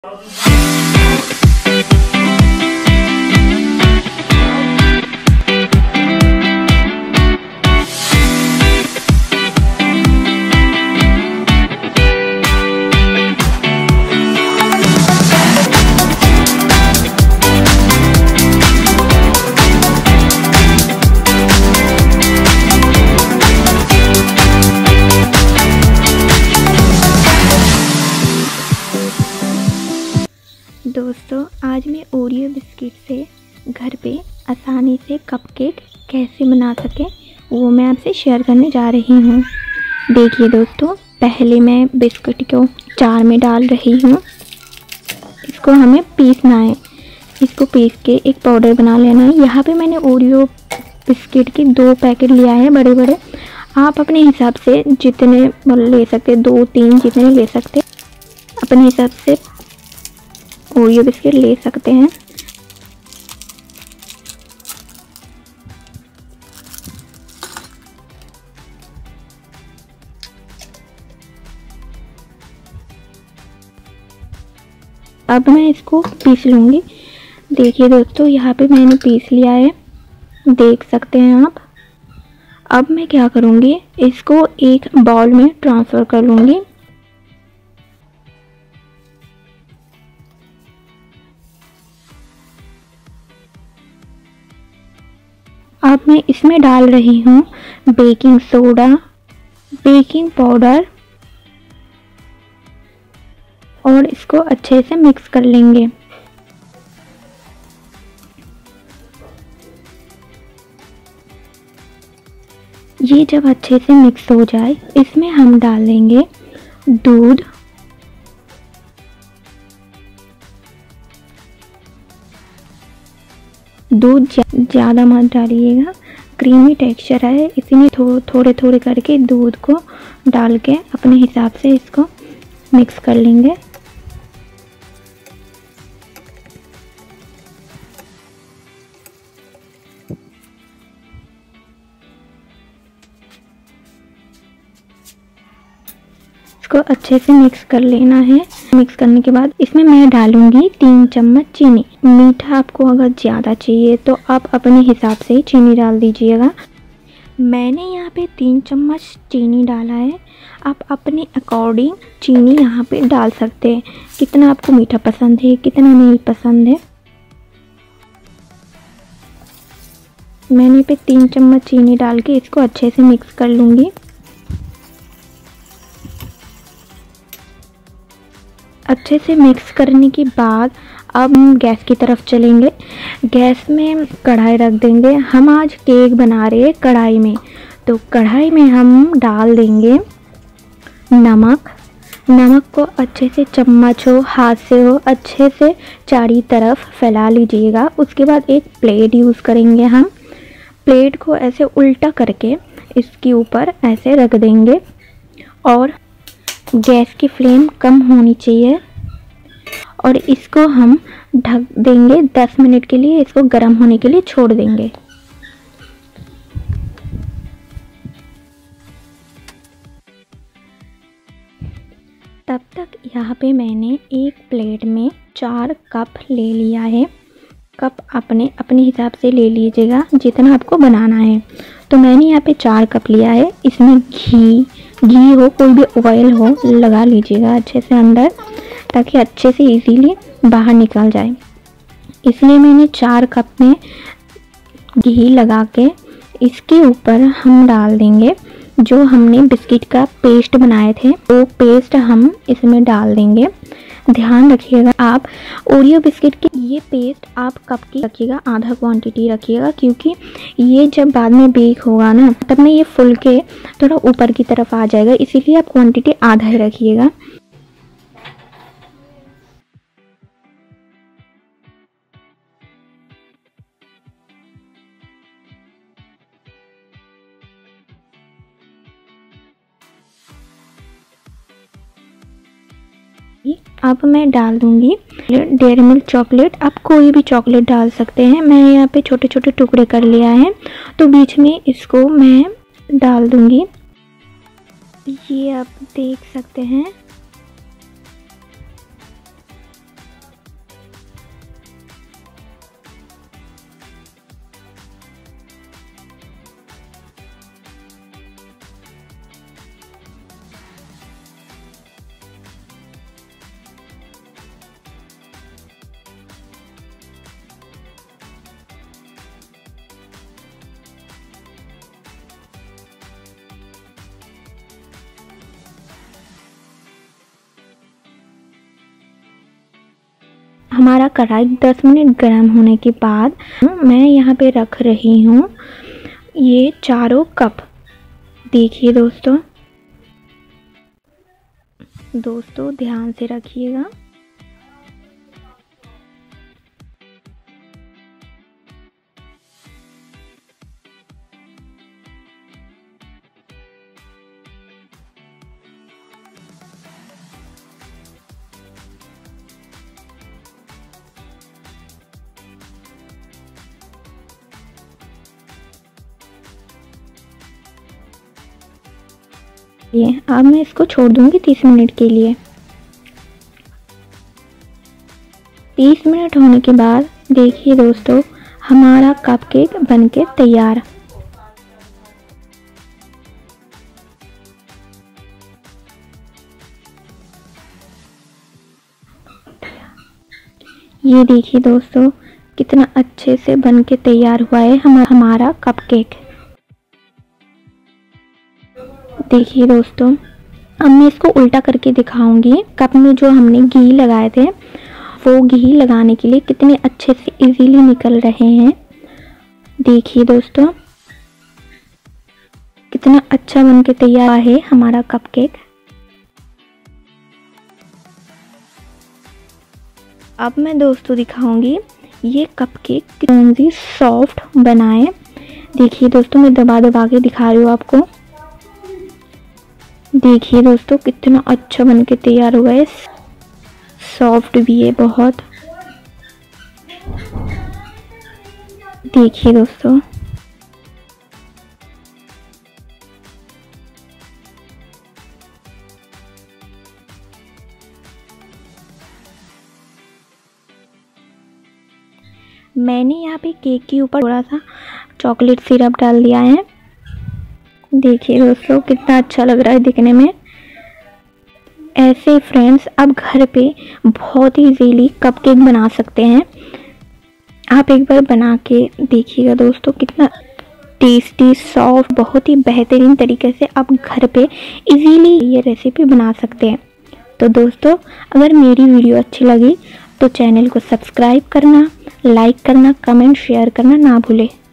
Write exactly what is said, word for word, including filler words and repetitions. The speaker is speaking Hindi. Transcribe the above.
दोस्तों, आज मैं ओरियो बिस्किट से घर पे आसानी से कपकेक कैसे बना सकें वो मैं आपसे शेयर करने जा रही हूँ। देखिए दोस्तों, पहले मैं बिस्किट को जार में डाल रही हूँ। इसको हमें पीसना है। इसको पीस के एक पाउडर बना लेना है। यहाँ पे मैंने ओरियो बिस्किट की दो पैकेट लिया है, बड़े बड़े। आप अपने हिसाब से जितने ले सकते, दो तीन जितने ले सकते, अपने हिसाब से ओरियो बिस्किट ले सकते हैं। अब मैं इसको पीस लूँगी। देखिए दोस्तों, यहाँ पे मैंने पीस लिया है, देख सकते हैं आप। अब मैं क्या करूँगी, इसको एक बाउल में ट्रांसफ़र कर लूँगी। अब मैं इसमें डाल रही हूँ बेकिंग सोडा, बेकिंग पाउडर और इसको अच्छे से मिक्स कर लेंगे। ये जब अच्छे से मिक्स हो जाए, इसमें हम डालेंगे दूध, दूध ज़्यादा मत डालिएगा, क्रीमी टेक्सचर है, इसीलिए थो, थोड़े थोड़े करके दूध को डाल के अपने हिसाब से इसको मिक्स कर लेंगे। इसको अच्छे से मिक्स कर लेना है। मिक्स करने के बाद इसमें मैं डालूंगी तीन चम्मच चीनी। मीठा आपको अगर ज़्यादा चाहिए तो आप अपने हिसाब से चीनी डाल दीजिएगा। मैंने यहाँ पे तीन चम्मच चीनी डाला है। आप अपने अकॉर्डिंग चीनी यहाँ पे डाल सकते हैं, कितना आपको मीठा पसंद है, कितना नहीं पसंद है। मैंने पे तीन चम्मच चीनी डाल के इसको अच्छे से मिक्स कर लूँगी। अच्छे से मिक्स करने के बाद अब हम गैस की तरफ चलेंगे। गैस में कढ़ाई रख देंगे। हम आज केक बना रहे हैं कढ़ाई में, तो कढ़ाई में हम डाल देंगे नमक। नमक को अच्छे से चम्मच हो, हाथ से हो, अच्छे से चारों तरफ फैला लीजिएगा। उसके बाद एक प्लेट यूज़ करेंगे हम। प्लेट को ऐसे उल्टा करके इसके ऊपर ऐसे रख देंगे और गैस की फ्लेम कम होनी चाहिए और इसको हम ढक देंगे दस मिनट के लिए। इसको गर्म होने के लिए छोड़ देंगे। तब तक यहाँ पे मैंने एक प्लेट में चार कप ले लिया है। कप अपने अपने हिसाब से ले लीजिएगा जितना आपको बनाना है। तो मैंने यहाँ पे चार कप लिया है। इसमें घी घी हो, कोई भी ऑयल हो, लगा लीजिएगा अच्छे से अंदर, ताकि अच्छे से इजीली बाहर निकल जाए। इसलिए मैंने चार कप में घी लगा के इसके ऊपर हम डाल देंगे जो हमने बिस्किट का पेस्ट बनाए थे, वो पेस्ट हम इसमें डाल देंगे। ध्यान रखिएगा आप ओरियो बिस्किट की ये पेस्ट आप कप की रखिएगा, आधा क्वांटिटी रखिएगा, क्योंकि ये जब बाद में बेक होगा ना, तब में ये फुल के थोड़ा ऊपर की तरफ आ जाएगा। इसीलिए आप क्वांटिटी आधा ही रखिएगा। अब मैं डाल दूंगी डेयरी मिल्क चॉकलेट। आप कोई भी चॉकलेट डाल सकते हैं। मैं यहाँ पे छोटे छोटे टुकड़े कर लिया है, तो बीच में इसको मैं डाल दूंगी। ये आप देख सकते हैं। हमारा कढ़ाई दस मिनट गर्म होने के बाद मैं यहाँ पे रख रही हूँ ये चारों कप। देखिए दोस्तों दोस्तों ध्यान से रखिएगा। ये अब मैं इसको छोड़ दूंगी तीस मिनट के लिए। तीस मिनट होने के बाद देखिए दोस्तों हमारा कपकेक बनके तैयार। ये देखिए दोस्तों कितना अच्छे से बनके तैयार हुआ है हमारा कपकेक। देखिए दोस्तों अब मैं इसको उल्टा करके दिखाऊंगी। कप में जो हमने घी लगाए थे वो घी लगाने के लिए कितने अच्छे से इजीली निकल रहे हैं। देखिए दोस्तों कितना अच्छा बनके तैयार है हमारा कपकेक। अब मैं दोस्तों दिखाऊंगी ये कपकेक कितनी सॉफ्ट बनाए। देखिए दोस्तों मैं दबा दबा के दिखा रही हूँ आपको। देखिए दोस्तों कितना अच्छा बनके तैयार हुआ है, सॉफ्ट भी है बहुत। देखिए दोस्तों मैंने यहाँ पे केक के ऊपर थोड़ा सा चॉकलेट सिरप डाल दिया है। देखिए दोस्तों कितना अच्छा लग रहा है दिखने में। ऐसे फ्रेंड्स आप घर पे बहुत ही इजीली कपकेक बना सकते हैं। आप एक बार बना के देखिएगा दोस्तों कितना टेस्टी सॉफ्ट बहुत ही बेहतरीन तरीके से आप घर पे इजीली ये रेसिपी बना सकते हैं। तो दोस्तों अगर मेरी वीडियो अच्छी लगी तो चैनल को सब्सक्राइब करना, लाइक करना, कमेंट शेयर करना ना भूलें।